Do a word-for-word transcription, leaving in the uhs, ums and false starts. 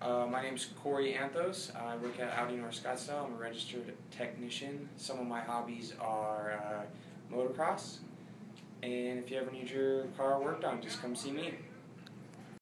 Uh, my name's Corey Anthos. I work at Audi North Scottsdale. I'm a registered technician. Some of my hobbies are uh, motocross. And if you ever need your car worked on, just come see me.